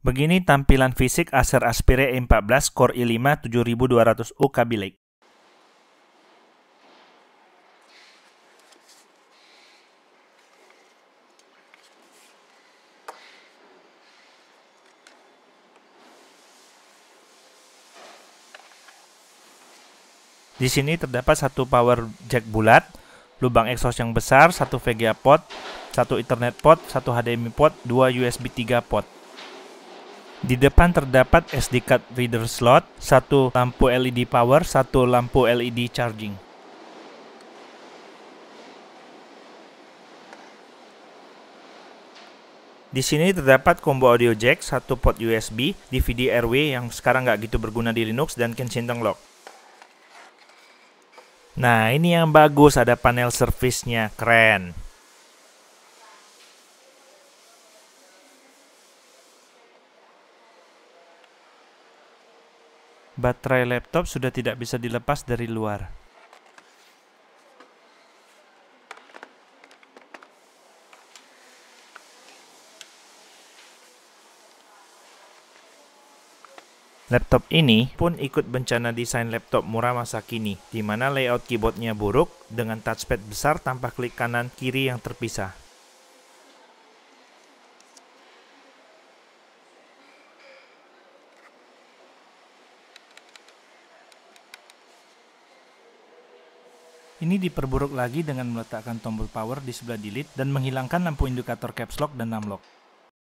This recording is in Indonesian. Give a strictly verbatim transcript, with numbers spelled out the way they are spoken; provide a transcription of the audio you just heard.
Begini tampilan fisik Acer Aspire E empat belas Core i lima tujuh ribu dua ratus U Kaby Lake. Di sini terdapat satu power jack bulat, lubang exhaust yang besar, satu V G A port, satu Ethernet port, satu H D M I port, dua U S B tiga port. Di depan terdapat S D card reader slot, satu lampu L E D power, satu lampu L E D charging. Di sini terdapat combo audio jack, satu port U S B, D V D Airway yang sekarang nggak gitu berguna di Linux, dan Kensington lock. Nah, ini yang bagus, ada panel servisnya, keren. Baterai laptop sudah tidak bisa dilepas dari luar. Laptop ini pun ikut bencana desain laptop murah masa kini, di mana layout keyboardnya buruk dengan touchpad besar tanpa klik kanan kiri yang terpisah. Ini diperburuk lagi dengan meletakkan tombol power di sebelah delete dan menghilangkan lampu indikator caps lock dan numlock.